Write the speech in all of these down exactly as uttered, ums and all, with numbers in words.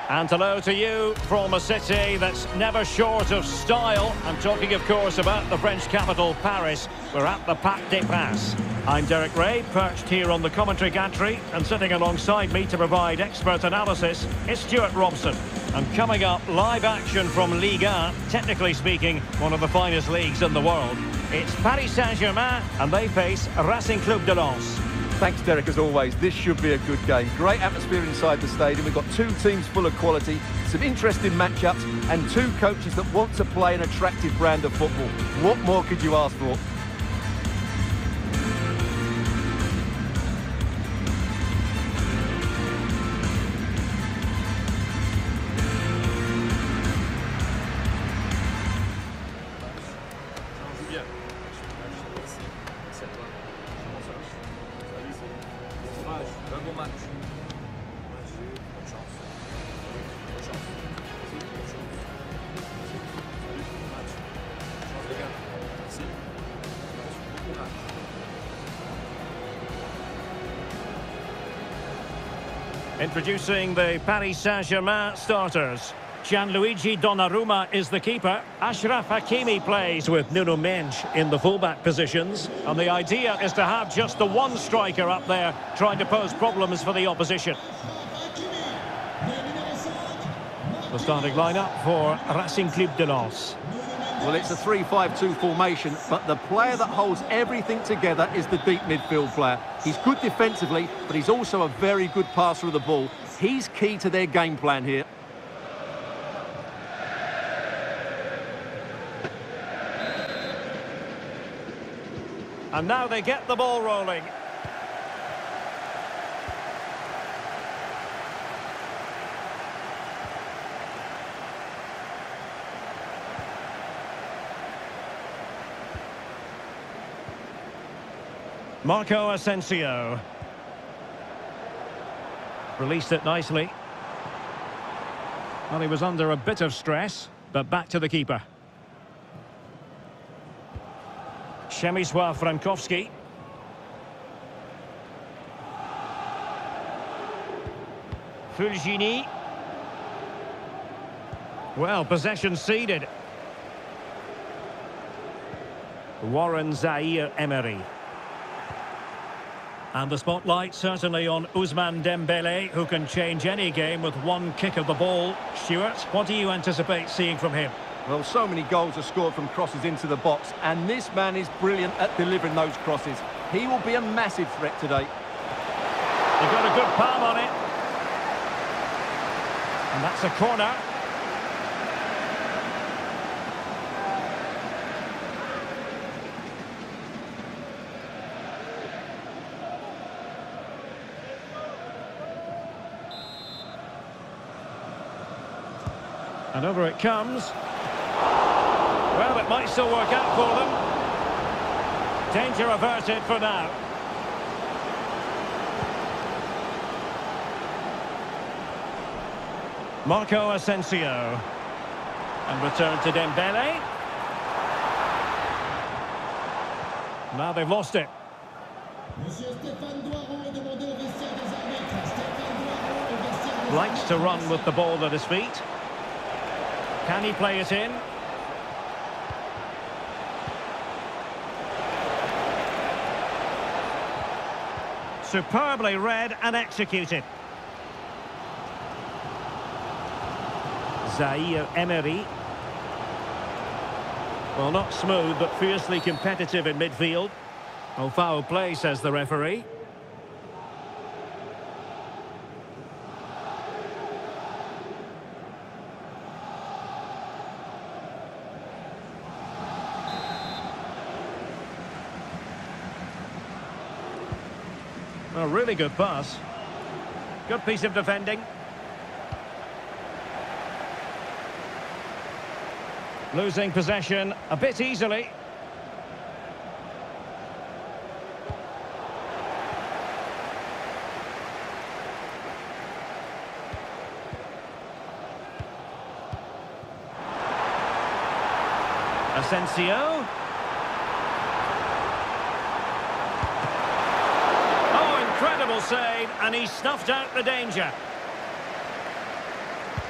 And hello to you from a city that's never short of style. I'm talking, of course, about the French capital, Paris. We're at the Parc des Princes. I'm Derek Ray, perched here on the commentary gantry, and sitting alongside me to provide expert analysis is Stuart Robson. And coming up, live action from Ligue one, technically speaking, one of the finest leagues in the world. It's Paris Saint-Germain, and they face Racing Club de Lens. Thanks, Derek, as always. This should be a good game. Great atmosphere inside the stadium. We've got two teams full of quality, some interesting matchups, and two coaches that want to play an attractive brand of football. What more could you ask for? Introducing the Paris Saint-Germain starters. Gianluigi Donnarumma is the keeper. Achraf Hakimi plays with Nuno Mendes in the fullback positions. And the idea is to have just the one striker up there trying to pose problems for the opposition. The starting lineup for Racing Club de Lens. Well, it's a three five two formation, but the player that holds everything together is the deep midfield player. He's good defensively, but he's also a very good passer of the ball. He's key to their game plan here. And now they get the ball rolling. Marco Asensio. Released it nicely. Well, he was under a bit of stress, but back to the keeper. Przemysław Frankowski. Fulgini. Well, possession ceded. Warren Zaïre-Emery. And the spotlight certainly on Ousmane Dembélé, who can change any game with one kick of the ball. Stuart, what do you anticipate seeing from him? Well, so many goals are scored from crosses into the box, and this man is brilliant at delivering those crosses. He will be a massive threat today. He got a good palm on it. And that's a corner. And over it comes. Well, it might still work out for them. Danger averted for now. Marco Asensio. And return to Dembélé. Now they've lost it. Likes to run with the ball at his feet. Can he play it in? Superbly read and executed. Zaïre-Emery. Well, not smooth, but fiercely competitive in midfield. Oh, foul play, says the referee. A really good pass. Good piece of defending. Losing possession a bit easily. Asensio. Oh, incredible save, and he snuffed out the danger.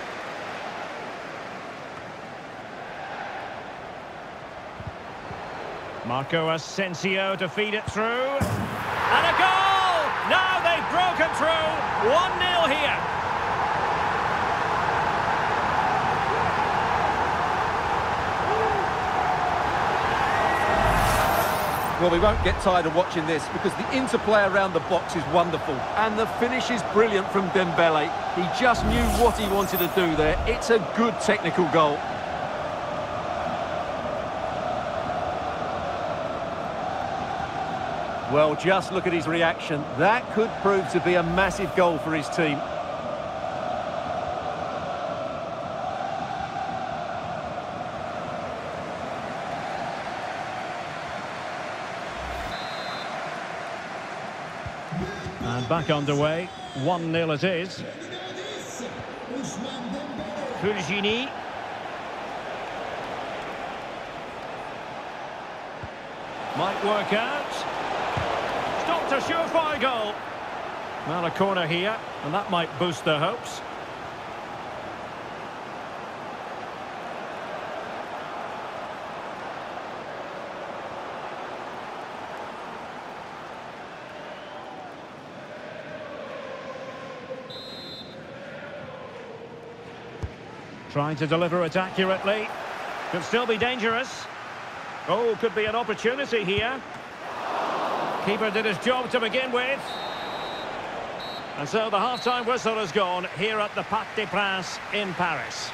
Marco Asensio to feed it through. And a goal! Now they've broken through. one nil here. Well, we won't get tired of watching this because the interplay around the box is wonderful. And the finish is brilliant from Dembele. He just knew what he wanted to do there. It's a good technical goal. Well, just look at his reaction. That could prove to be a massive goal for his team. And back underway. one nil it is. Fulgini. Might work out. Stopped a surefire goal. Well, a corner here, and that might boost their hopes. Trying to deliver it accurately. Could still be dangerous. Oh, could be an opportunity here. Keeper did his job to begin with. And so the half-time whistle has gone here at the Parc des Princes in Paris.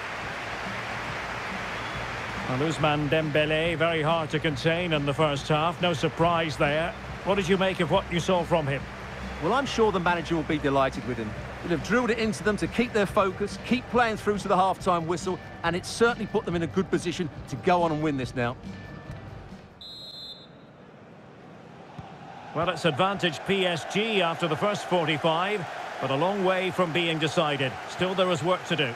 And Ousmane Dembele, very hard to contain in the first half. No surprise there. What did you make of what you saw from him? Well, I'm sure the manager will be delighted with him. He'll have drilled it into them to keep their focus, keep playing through to the half-time whistle, and it's certainly put them in a good position to go on and win this now. Well, it's advantage P S G after the first forty-five, but a long way from being decided. Still, there is work to do.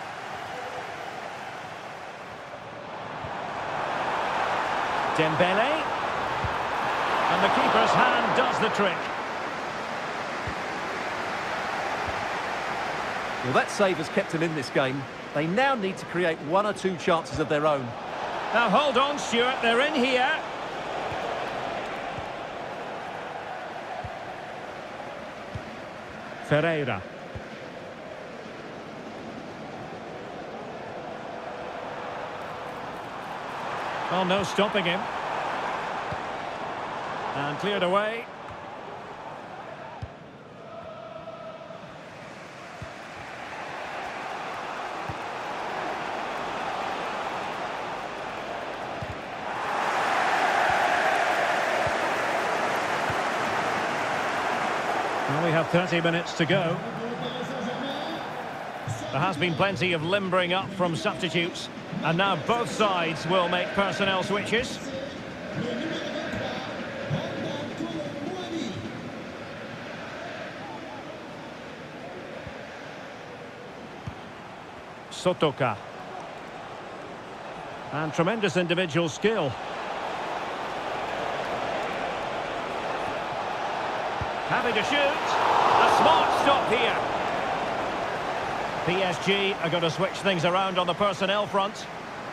Dembele. And the keeper's hand does the trick. Well, that save has kept them in this game. They now need to create one or two chances of their own. Now, hold on, Stuart. They're in here. Ferreira. Oh, no stopping him. And cleared away. Well, we have thirty minutes to go. There has been plenty of limbering up from substitutes, and now both sides will make personnel switches. Sotoka. And tremendous individual skill. Happy to shoot. A smart stop here. P S G are going to switch things around on the personnel front.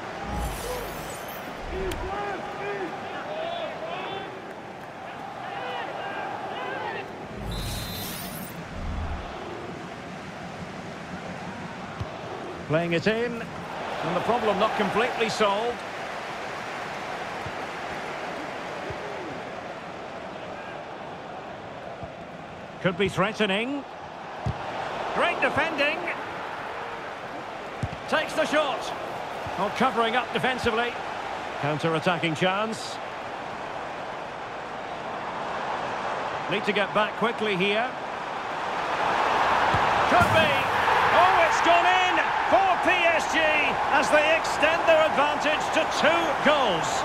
Playing it in, and the problem not completely solved. Could be threatening. Great defending. Takes the shot. Not covering up defensively. Counter-attacking chance. Need to get back quickly here. Could be. Oh, it's gone in for P S G as they extend their advantage to two goals.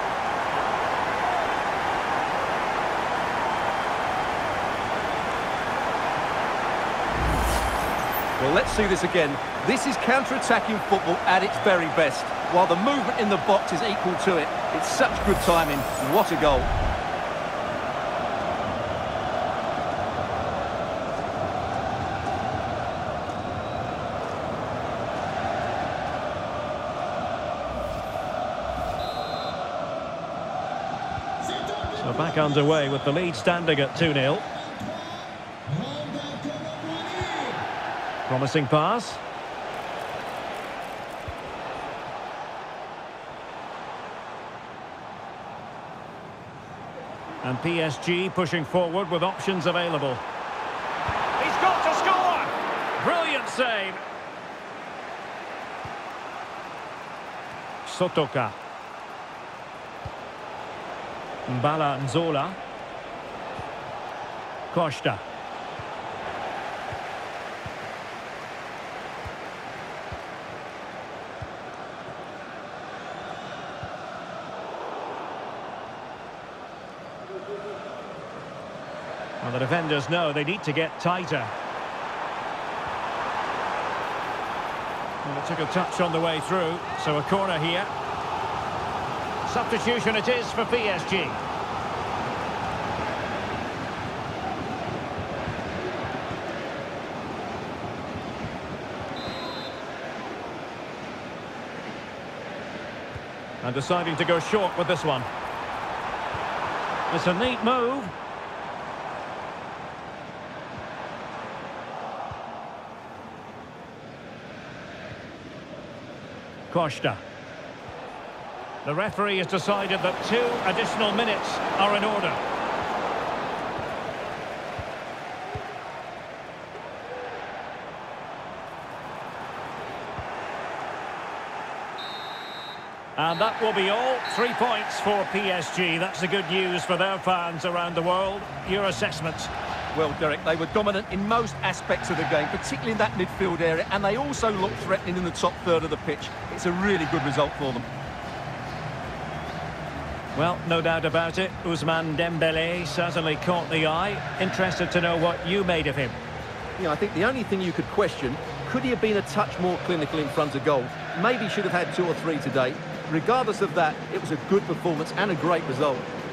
Well, let's see this again. This is counter-attacking football at its very best. While the movement in the box is equal to it, it's such good timing. What a goal. We're back underway with the lead standing at two nil. Promising pass. And P S G pushing forward with options available. He's got to score! Brilliant save. Sotoka. Mbala Nzola. Costa. Well, the defenders know they need to get tighter. Well, it took a touch on the way through, so a corner here. Substitution it is for P S G. And deciding to go short with this one. It's a neat move. Costa. The referee has decided that two additional minutes are in order. And that will be all. Three points for P S G. That's the good news for their fans around the world. Your assessment? Well, Derek, they were dominant in most aspects of the game, particularly in that midfield area, and they also looked threatening in the top third of the pitch. It's a really good result for them. Well, no doubt about it. Ousmane Dembélé certainly caught the eye. Interested to know what you made of him. Yeah, I think the only thing you could question, could he have been a touch more clinical in front of goal? Maybe should have had two or three today. Regardless of that, it was a good performance and a great result.